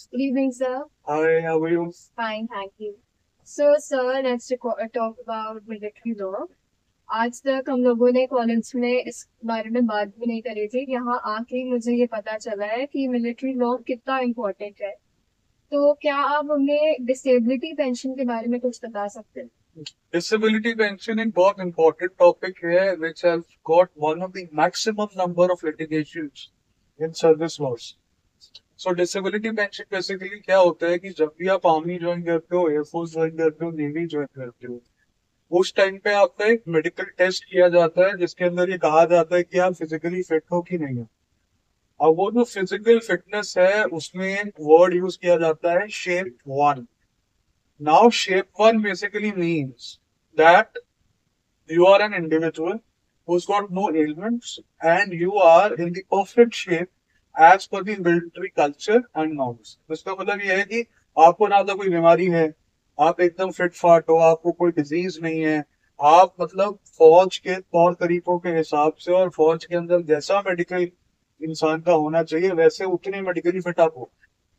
Good evening, sir. Hi, how are you? Fine, thank you. So, sir, let's talk about military law. आज तक हम लोगों ने college में इस बारे में बात भी नहीं करी थी। यहाँ आके मुझे ये पता चला है कि मिलिट्री लॉ कितना इम्पोर्टेंट है। तो क्या आप हमें डिसेबिलिटी पेंशन के बारे में कुछ बता सकते हैं? Disability pension एक बहुत important topic है which has got one of the maximum number of litigations in service laws. So disability pension basically क्या होता है कि जब भी आप आर्मी ज्वाइन करते हो, एयरफोर्स ज्वाइन करते हो, नेवी ज्वाइन करते हो, उस टाइम पे आपका एक मेडिकल टेस्ट किया जाता है जिसके अंदर ये कहा जाता है कि आप फिजिकली फिट हो कि नहीं हो। अब वो जो फिजिकल फिटनेस है उसमें वर्ड यूज किया जाता है shape one. Now, shape one basically means that you are an individual who's got no ailments and you are in the perfect shape as per the military culture and norms. इसका मतलब ये है कि आपको ना तो कोई बीमारी है, आप एकदम फिट फाट हो, आपको कोई डिजीज नहीं है, आप मतलब फौज के तौर तरीकों के हिसाब से और फौज के अंदर जैसा मेडिकल इंसान का होना चाहिए वैसे उतने मेडिकली फिट आप हो।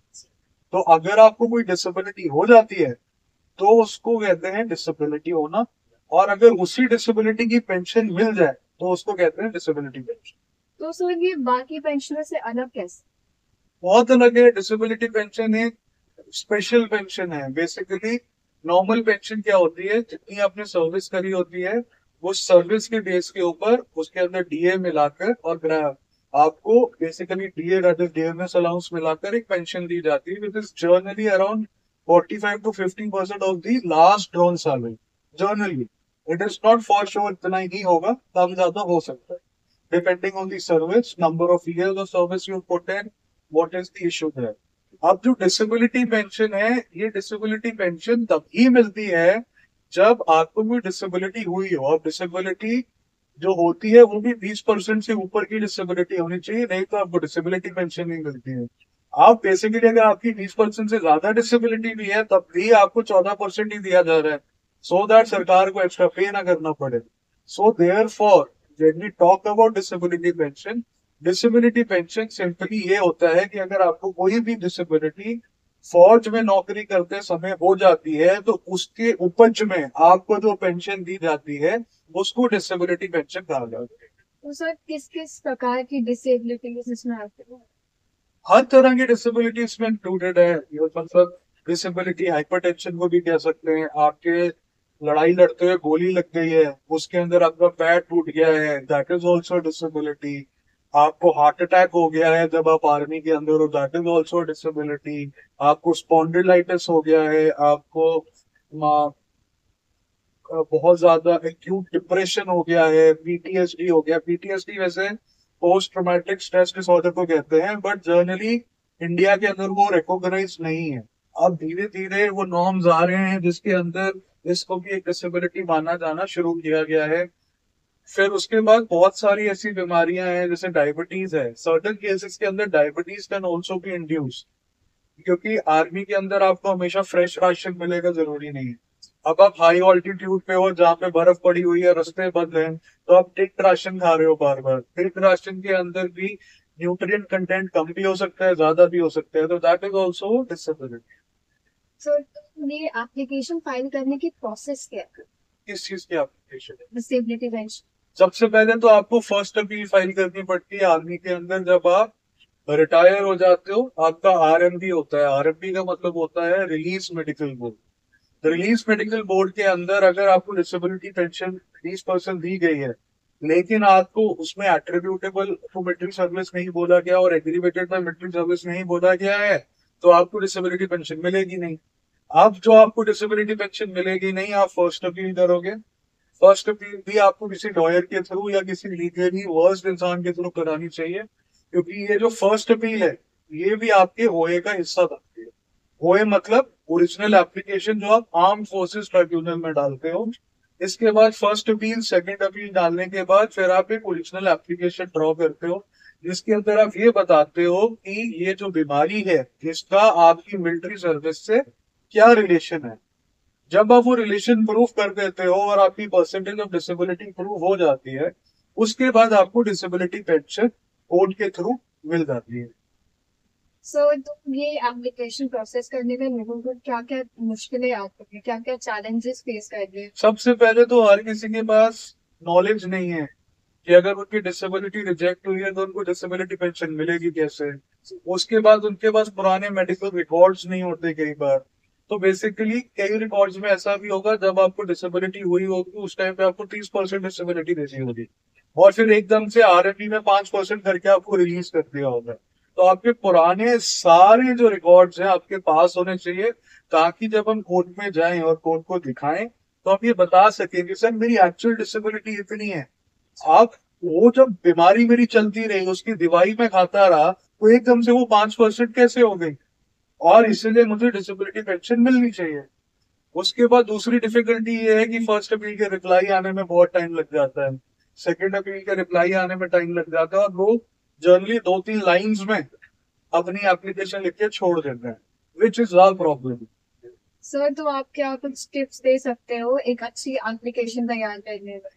तो अगर आपको कोई डिसेबिलिटी हो जाती है तो उसको कहते हैं डिसेबिलिटी होना। और अगर उसी डिसेबिलिटी की पेंशन मिल जाए तो उसको कहते हैं डिसेबिलिटी पेंशन। तो सर ये बाकी पेंशनर से अलग कैसे? बहुत अलग है। डिसेबिलिटी पेंशन एक स्पेशल पेंशन है। बेसिकली नॉर्मल पेंशन क्या होती है, जितनी आपने सर्विस करी होती है उस सर्विस के बेस के ऊपर उसके अंदर डीए मिलाकर और आपको basically DA that is dearness allowance मिलाकर एक पेंशन दी जाती है which is generally around 45 to 50% of the last drawn salary. Generally it is not for sure इतना ही होगा, कम ज्यादा हो सकता है depending on the service, number of years of service you put in, what is the issue there. अब जो डिसेबिलिटी पेंशन है, ये डिसेबिलिटी पेंशन तभी मिलती है जब आपको कोई डिसेबिलिटी हुई हो। अब डिसेबिलिटी जो होती है वो भी 20% से ऊपर की डिसेबिलिटी होनी चाहिए, नहीं तो आपको डिसेबिलिटी पेंशन नहीं मिलती है। आप बेसिकली अगर आपकी 20% से ज्यादा डिसेबिलिटी भी है तब भी आपको 14% ही दिया जा रहा है, सो दैट सरकार को एक्स्ट्रा पे ना करना पड़े। So therefore when we talk about disability pension, disability pension simply ये होता है कि अगर आपको कोई भी डिसेबिलिटी फौज में नौकरी करते समय हो जाती है तो उसके उपज में आपको जो पेंशन दी जाती है उसको डिसेबिलिटी पेंशन कहा जाता है। तो सर किस किस प्रकार की डिसेबिलिटी इसमें आती है? हर तरह की डिसेबिलिटी इसमें इंक्लूडेड है। ये मतलब डिसेबिलिटी हाइपरटेंशन को भी कह सकते हैं। आपके लड़ाई लड़ते हुए गोली लग गई है, उसके अंदर आपका पैर टूट गया है, दैट इज ऑल्सो डिसेबिलिटी। आपको हार्ट अटैक हो गया है जब आप आर्मी के अंदर हो, दैट इज ऑल्सो डिसेबिलिटी। आपको स्पॉन्डिलाइटिस हो गया है, आपको बहुत ज्यादा एक्यूट डिप्रेशन हो गया है, पीटीएसडी हो गया। पीटीएसडी वैसे पोस्ट ट्रॉमेटिक स्ट्रेस डिसऑर्डर को कहते हैं, बट जर्नली इंडिया के अंदर वो रिकॉग्नाइज नहीं है। अब धीरे धीरे वो नॉर्म्स आ रहे हैं जिसके अंदर इसको भी एक डिसेबिलिटी माना जाना शुरू किया गया है। फिर उसके बाद बहुत सारी ऐसी बीमारियां हैं जैसे डायबिटीज है। सर्टेन केसेस के अंदर diabetes can also be induce, क्योंकि आर्मी के अंदर आपको हमेशा फ्रेश राशन मिलेगा जरूरी नहीं है। अब आप हाई ऑल्टीट्यूड पे हो जहाँ पे बर्फ पड़ी हुई है, रास्ते बंद हैं, तो आप टिक्ड राशन खा रहे हो बार बार। टिक्ड राशन के अंदर भी न्यूट्रिएंट कंटेंट कम भी हो सकता है, ज्यादा भी हो सकता है, तो that is also disability. Sir ये एप्लीकेशन फाइल करने की प्रोसेस क्या है किस चीज की एप्लीकेशन है? Disability pension? सबसे पहले तो आपको फर्स्ट अपील फाइल करनी पड़ती है आर्मी के अंदर। जब आप रिटायर हो जाते हो आपका आरएमपी होता है। आरएमपी का मतलब होता है release medical board. Release medical board के अंदर अगर आपको डिसेबिलिटी पेंशन 20% दी गई है लेकिन आपको उसमें एट्रीब्यूटेबल टू मिलिट्री सर्विस नहीं बोला गया और एग्रीवेटेड बाय मिलिट्री सर्विस नहीं बोला गया है तो आपको डिसेबिलिटी पेंशन मिलेगी नहीं। अब जो आपको डिसेबिलिटी पेंशन मिलेगी नहीं, आप फर्स्ट अपील करोगे। फर्स्ट अपील भी आपको किसी लॉयर के थ्रू या किसी लीगली वर्स्ड इंसान के थ्रू करानी चाहिए, क्योंकि ये जो फर्स्ट अपील है ये भी आपके ओए का हिस्सा बनती है। ओए मतलब ओरिजिनल एप्लीकेशन जो आप आर्म फोर्सेस ट्राइब्यूनल में डालते हो। इसके बाद फर्स्ट अपील, सेकंड अपील डालने के बाद फिर आप एक ओरिजिनल एप्लीकेशन ड्रॉ करते हो जिसके अंदर आप ये बताते हो कि ये जो बीमारी है इसका आपकी मिलिट्री सर्विस से क्या रिलेशन है। जब आप वो रिलेशन प्रूफ कर देते हो और आपकी परसेंटेज ऑफ डिसेबिलिटी प्रूव हो जाती है उसके बाद आपको डिसेबिलिटी पेंशन कोर्ट के थ्रू मिल जाती है। सो तुम ये एप्लीकेशन प्रोसेस करने में लोगों को क्या क्या मुश्किलें आती हैं, क्या क्या चैलेंजेस फेस कर रहे हैं? सबसे पहले तो हर किसी के पास नॉलेज नहीं है कि अगर उनकी डिसेबिलिटी रिजेक्ट हुई है तो उनको डिसेबिलिटी पेंशन मिलेगी कैसे। उसके बाद उनके पास पुराने मेडिकल रिकॉर्ड्स नहीं होते कई बार। तो बेसिकली कई रिकॉर्ड्स में ऐसा भी होगा, जब आपको डिसेबिलिटी हुई होगी उस टाइम पे आपको 30% डिसेबिलिटी देनी होगी, और फिर एकदम से आरएमपी में 5% करके आपको रिलीज कर दिया होगा। तो आपके पुराने सारे जो रिकॉर्ड्स हैं आपके पास होने चाहिए, ताकि जब हम कोर्ट में जाएं और कोर्ट को दिखाएं तो आप ये बता सकें कि सर मेरी एक्चुअल डिसेबिलिटी इतनी है। आप, वो जब बीमारी मेरी चलती रही उसकी दवाई में खाता रहा तो एकदम से वो 5% कैसे हो गई, और इसलिए मुझे डिसेबिलिटी पेंशन मिलनी चाहिए। उसके बाद दूसरी डिफिकल्टी ये है कि फर्स्ट अपील के रिप्लाई आने में बहुत टाइम लग जाता है, सेकंड अपील के रिप्लाई आने में टाइम लग जाता है, और लोग जनरली 2-3 लाइंस में अपनी एप्लीकेशन लिख के छोड़ देते हैं, which is our problem. Sir तो आप क्या कुछ टिप्स दे सकते हो एक अच्छी एप्लीकेशन तैयार करने में?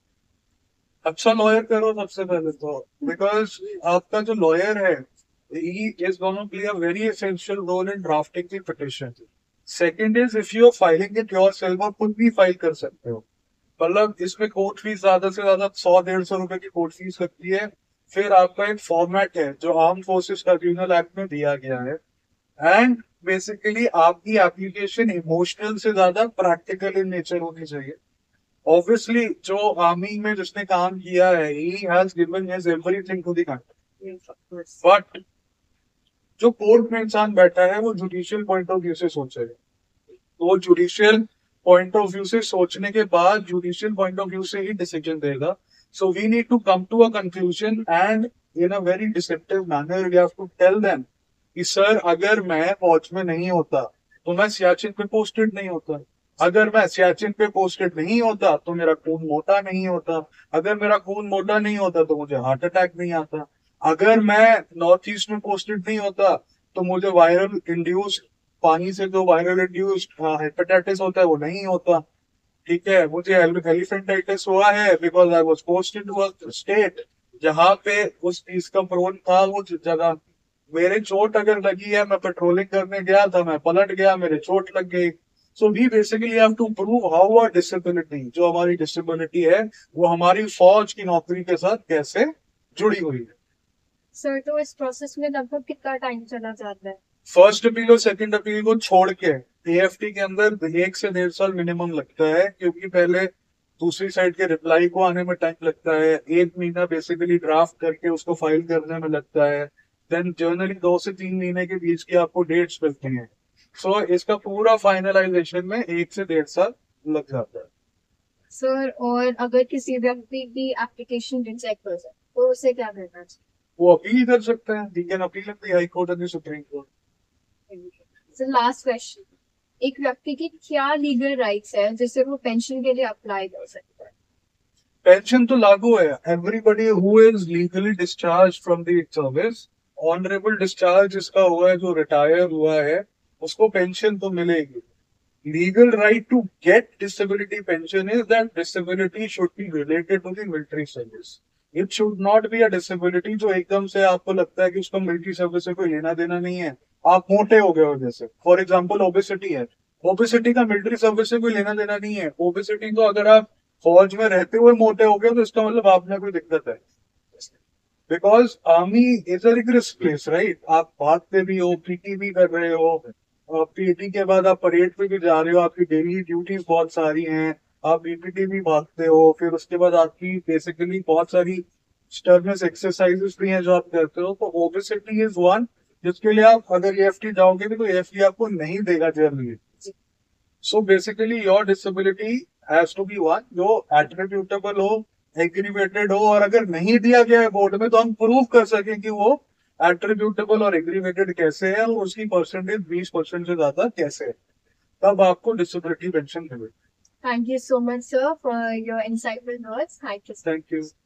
अच्छा लॉयर करो सबसे पहले तो, बिकॉज आपका जो लॉयर है he is going to play a very essential role in drafting the petition. Second is if you are filing it yourself, आप खुद भी फाइल कर सकते हो। मतलब इसमें कोर्ट फीस ज्यादा से ज्यादा 100-150 रुपए की कोर्ट फीस लगती है। फिर आपका एक फॉर्मेट है जो आर्म फोर्सेस ट्रिब्यूनल एक्ट में दिया गया है। एंड बेसिकली आपकी एप्लीकेशन इमोशनल से ज्यादा प्रैक्टिकल इन नेचर होनी चाहिए। ऑब्वियसली जो आर्मी में जिसने काम किया है ही has given his everything to the country, but जो कोर्ट में इंसान बैठा है वो जुडिशियल पॉइंट ऑफ व्यू से सोचेगा। तो वो जुडिशियल पॉइंट ऑफ व्यू से सोचने के बाद जुडिशियल पॉइंट ऑफ व्यू से ही डिसीजन देगा। So we need to come to a conclusion and in a very deceptive manner we have to tell them कि सर अगर मैं फौज में नहीं होता तो मैं सियाचिन पे पोस्टेड नहीं होता। अगर मैं सियाचिन पे पोस्टेड नहीं होता तो मेरा खून मोटा नहीं होता। अगर मेरा खून मोटा नहीं होता तो मुझे हार्ट अटैक नहीं आता। अगर मैं नॉर्थ ईस्ट में पोस्टेड नहीं होता तो मुझे वायरल इंड्यूस्ड, पानी से जो वायरल इंड्यूस्ड हेपेटाइटिस होता है वो नहीं होता। ठीक है, मुझे एलिफेंटाइटिस हुआ है because I was posted to a state जहां पे उस चीज का प्रोन था वो जगह। मेरे चोट अगर लगी है, मैं पेट्रोलिंग करने गया था, मैं पलट गया, मेरे चोट लग गई। So we basically have to prove how our disability, जो हमारी डिसेबिलिटी है वो हमारी फौज की नौकरी के साथ कैसे जुड़ी हुई है। सर तो इस प्रोसेस में लगभग कितना टाइम चला जाता है? फर्स्ट अपील और सेकंड अपील को छोड़ के एएफटी के अंदर 1 से 1.5 साल मिनिमम लगता है, क्योंकि पहले दूसरी साइड के रिप्लाई को आने में टाइम लगता है। 1 महीना बेसिकली ड्राफ्ट करके उसको फाइल करने में लगता है। देन जनरली 2 से 3 महीने के बीच की आपको डेट्स मिलती हैं। सो इसका पूरा फाइनलाइजेशन में 1 से 1.5 साल लग जाता है। सर और अगर किसी व्यक्ति की एप्लीकेशन रिजेक्ट हो जाए तो उसे क्या करना चाहिए? वो अपील कर सकते हैं, they can appeal in the high court and the supreme court. Sir last question, एक व्यक्ति की क्या लीगल राइट्स है जिससे वो पेंशन के लिए अप्लाई कर सकता है? पेंशन तो लागू है, everybody who is legally discharge from the service, honourable discharge जिसका हुआ है, जो रिटायर हुआ है, उसको पेंशन तो मिलेगी। Legal right to get disability pension is that disability should be related to the military service. It should not be a disability जो एकदम से आपको लगता है कि उसका मिलिट्री सर्विस से कोई लेना देना नहीं है। आप मोटे हो गए हो जैसे, फॉर एग्जाम्पल ओबेसिटी है, ओबेसिटी का मिलिट्री सर्विस से कोई लेना देना नहीं है। ओबेसिटी तो अगर आप फौज में रहते हुए मोटे हो गए तो इसका मतलब आप में कोई दिक्कत है। Because army is a rigorous place, right. आप भागते भी हो, पीटी भी कर रहे हो, पीटी के बाद आप परेड पे भी जा रहे हो, आपकी डेली ड्यूटीज बहुत सारी हैं, आप बीपीटी भी भागते हो, फिर उसके बाद आपकी बेसिकली बहुत सारी स्टर्नेस एक्सरसाइजेस भी हैं जो आप करते हो। तो ओबेसिटी इज वन जिसके लिए आप अगर एएफटी जाओगे भी तो एएफटी आपको नहीं देगा generally. So basically your disability has to be one जो एट्रीब्यूटेबल हो, एग्रीवेटेड हो, और अगर नहीं दिया गया है बोर्ड में तो हम प्रूव कर सकें कि वो एट्रीब्यूटेबल और एग्रीवेटेड कैसे है, और उसकी परसेंटेज 20% से ज्यादा कैसे है, तब आपको डिसेबिलिटी पेंशन मिलेगी। Thank you so much sir for your insightful words. Thank you. Thank you.